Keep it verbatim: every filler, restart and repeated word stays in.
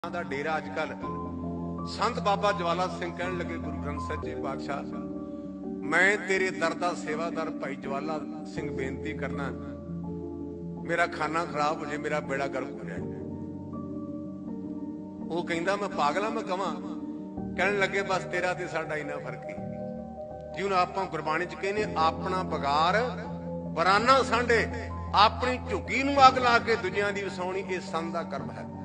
ਦਾ ਡੇਰਾ ਅੱਜ ਕੱਲ ਸੰਤ ਬਾਬਾ ਜਵਾਲਾ ਸਿੰਘ ਕਹਿਣ ਲੱਗੇ ਗੁਰੂ ਗ੍ਰੰਥ ਸਾਹਿਬ ਜੀ ਪਾਤਸ਼ਾਹ मैं तेरे दर दा सेवादार भाई जवाला सिंह बेनती करना मेरा खाना खराब हो जाए मेरा बेड़ा गर्क हो जाए। वो कहता मैं पागला मैं कवां कहने लगे बस तेरा ते साडा इन्ना फर्क ही जिन्होंने आप गुरबाणी च कहने अपना बगार बराना सांडे अपनी झुग्गी नूं अग ला के दुनिया दी वसाउणी ये संत दा कर्म है।